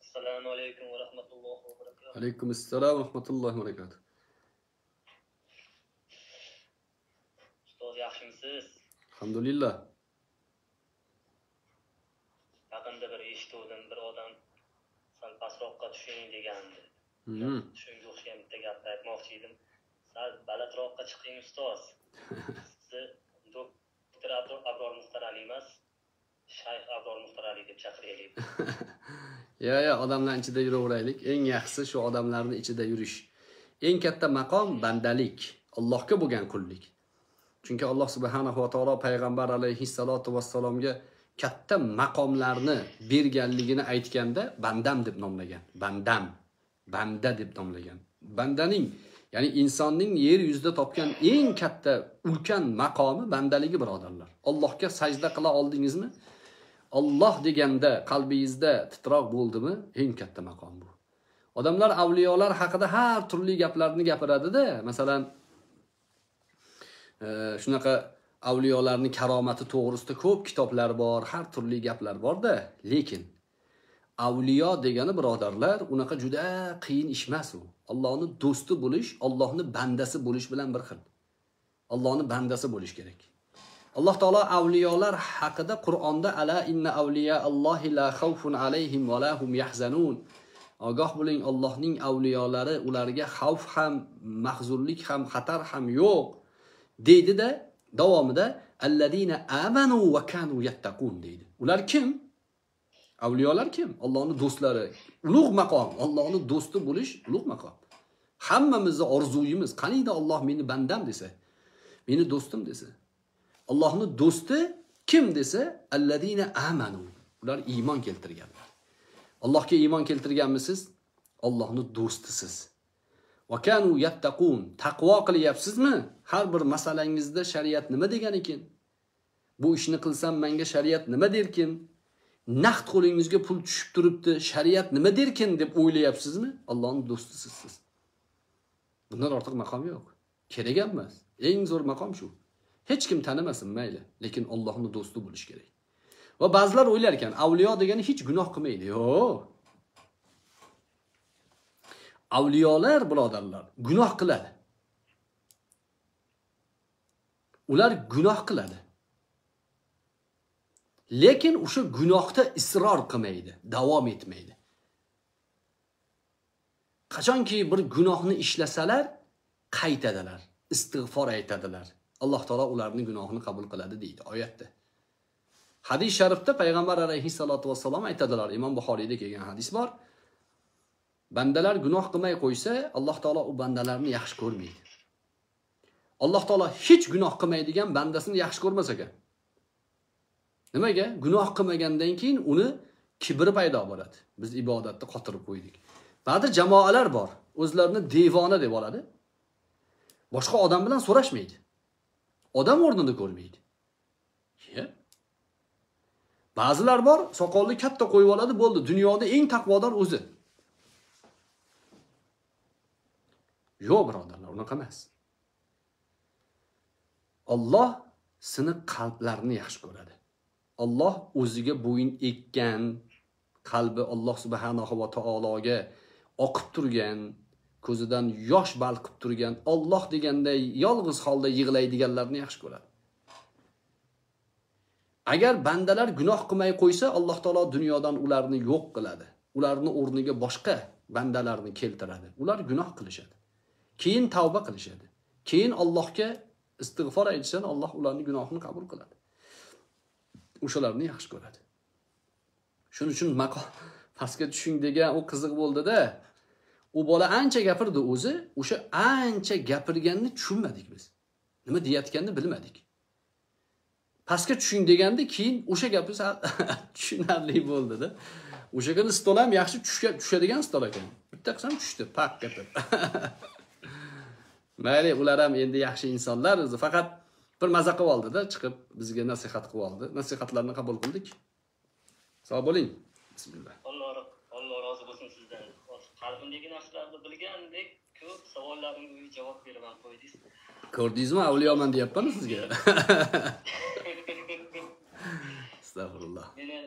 Assalomu alaykum va rahmatullohi va barakatuh. Alaykum assalom va rahmatullohi va barakatuh. Ustoz yaxshimisiz? Alhamdulillah. Yaqinda bir eshitdim, bir odam sal pastroqqa tushing degandi. Shunga o'xshagan bitta gapni aytmoqchi edim. Sal balandroqqa chiqing ustoz. Sizni doktor Abror Muxtar Ali emas, Shayx Abror Muxtar Ali deb chaqiraylik. Ya, odamlar ichida yuraveraylik. Eng yaxshisi shu odamlarning ichida yurish. Eng katta maqom bandalik, Allohga bo'lgan qullik. Chunki Alloh subhanahu va taolo payg'ambar alayhissalatu vassalomga katta maqomlarni berganligini aytganda bandam deb nomlagan. Bandam, banda deb nomlagan. Bandaning, ya'ni insonning yer yuzida topgan eng katta ulkan maqomi bandaligi, birodarlar. Allohga sajda qila oldingizmi? Alloh deganda qalbingizda titroq bo'ldimi? Eng katta maqom bu. Odamlar avliyolar haqida har turli gaplarni gapiradi-da. Masalan, shunaqa avliyolarning karomati to'g'risida ko'p kitoblar bor, har turli gaplar bor-da. Lekin avliyo degani, birodarlar, unaqa juda qiyin ish emas u. Allohning do'sti bo'lish, Allohning bandasi bo'lish bilan bir xil. Allohning bandasi bo'lish kerak. Alloh taolo avliyolar haqida Qur'onda ala inna awliya Allohi la xawfun alayhim va la hum yahzanun. Ogoh bo'ling, Allohning avliyolari, ularga xavf ham, mahzunlik ham, xatar ham yo'q deydi-da, davomida alladina amanu va kanu yattaqun deydi. Ular kim? Avliyolar kim? Allohning do'stlari. Ulug' maqom, Allohning do'sti bo'lish ulug' maqom. Hammamizning orzuyimiz, qaniydi Alloh meni bandam desa, meni do'stim desa. Allohning do'sti kim desa, alladina amanu. Ular iymon keltirganlar. Allohga iymon keltirganmisiz? Allohning do'stisiz. Va kanu yattaqun. Taqvo qilyapsizmi? Har bir masalangizda shariat nima degan ekan? Bu ishni qilsam menga shariat nima derkin? Naqd qo'lingizga pul tushib turibdi, shariat nima derkin deb o'ylayapsizmi? Allohning do'stisiz siz. Bundan ortiq maqom yo'q. Kerak emas. Eng zo'r maqom shu. Hech kim tanimasin mayli, lekin Allohning do'sti bo'lish kerak. Va ba'zilar o'ylar ekan, avliyo degani hech gunoh qilmaydi. Yo'q. Avliyolar, birodarlar, gunoh qiladi. Ular gunoh qiladi. Lekin o'sha gunohda isror qilmaydi, davom etmaydi. Qachonki bir gunohni ishlasalar, qaytadilar, istig'for aytadilar. Alloh taolo ularning gunohini qabul qiladi deydi oyatda. Hadis sharifda payg'ambar alayhissalatu vassalom aytadilar, Imom Buxoriyda kelgan hadis bor. Bandalar gunoh qilmay qo'ysa, Alloh taolo u bandalarni yaxshi ko'rmaydi. Alloh taolo hech gunoh qilmaydigan bandasini yaxshi ko'rmas ekan. Nimaga? Gunoh qilmagandan keyin uni kibri paydo bo'ladi. Biz ibodatni qotirib qo'ydik. Ba'zi jamoalar bor, o'zlarini devona deb oladi. Boshqa odam bilan so'rashmaydi. Odam o'rnini ko'rmaydi. Ba'zilar bor, soqolni katta qo'yib oladi, bo'ldi, dunyoda eng taqvodor o'zi. Yo'q, birodarlar, unaqa emas. Alloh sini qalblarni yaxshi ko'radi. Alloh o'ziga bo'yin ekkan, qalbi Alloh subhanahu va taologa oqib turgan, ko'zidan yosh balqib turgan, Alloh deganday yolg'iz holda yig'laydiganlarni yaxshi ko'radi. Agar bandalar gunoh qilmay qo'ysa, Alloh taolo dunyodan ularni yo'q qiladi. Ularni o'rniga boshqa bandalarni keltiradi. Ular gunoh qilishadi. Keyin tavba qilishadi. Keyin Allohga istig'for aytishdan Alloh ularning gunohini qabul qiladi. O'shalarni yaxshi ko'radi. Shuning uchun maqom pastga tushing degan o qiziq bo'ldi-da. U bola ancha gapirdi o'zi, o'sha ancha gapirganini tushunmadik biz. Nima deyotganini bilmadik. Pastga tushing deganda keyin o'sha gapi tushunarli bo'ldi-da. O'sha kuni stol ham yaxshi tushadigan stol ekan. Bitta qisam tushdi, pak gapir. Mayli, ular ham endi yaxshi insonlar, o'zi faqat bir maza qilib oldi-da, chiqib bizga nasihat qilib oldi. Nasihatlarni qabul qildik. Sog' bo'ling. Bismillah. Alloh rozi bo'lsin sizdan. Qalbimdagi narsalarni bilgandek ko'p savollarimga javob beraman qo'ydingiz. Ko'rdingizmi, avliyoman deyapman sizga. Estağfurullah.